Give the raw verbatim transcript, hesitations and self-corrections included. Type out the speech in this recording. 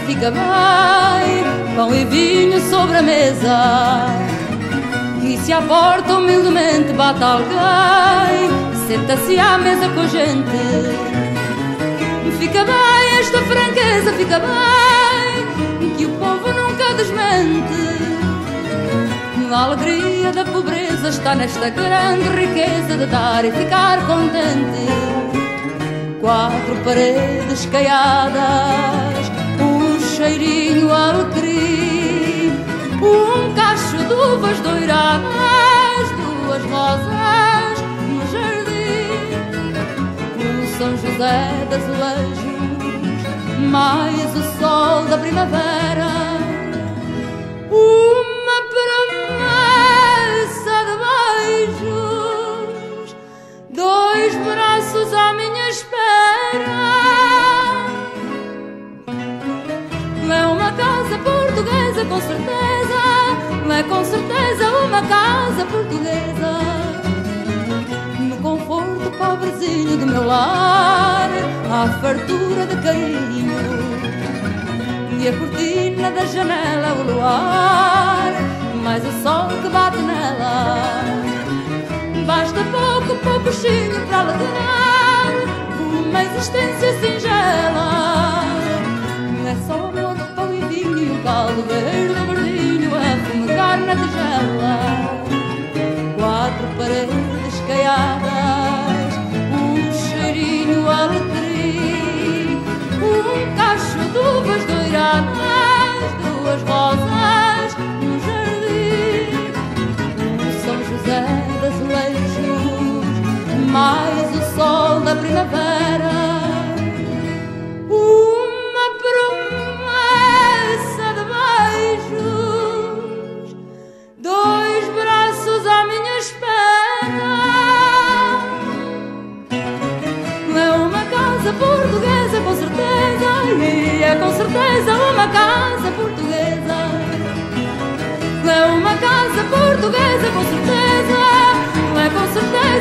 fica bem, pão e vinho sobre a mesa. E se à porta humildemente bate alguém, senta-se à mesa com a gente. Fica bem esta franqueza, fica bem, que o povo nunca desmente. A alegria da pobreza está nesta grande riqueza de dar e ficar contente. Quatro paredes caiadas, um cheirinho alecrim, um cacho de uvas doiradas, duas rosas no jardim, o São José das Azulejos, mais o sol da primavera, uma promessa de beijos, dois braços à minha espera. É uma casa portuguesa, com certeza, é com certeza uma casa portuguesa. No conforto pobrezinho do meu lar, há fartura de carinho, e a cortina da janela, o luar, mais o sol que bate nela. Basta pouco, pouquinho para alegrar uma existência singela. É só amor, pão e vinho e um caldo verde verdinho a fumegar na tigela. Quatro paredes caiadas, um cheirinho alecrim, um cacho de uvas doiradas, duas rosas no jardim, o São José das Azulejos, mais o sol da primavera, uma promessa de beijos, dois braços à minha espera. É uma casa portuguesa, com certeza, e é com certeza uma casa portuguesa. É uma casa portuguesa, com certeza, é com certeza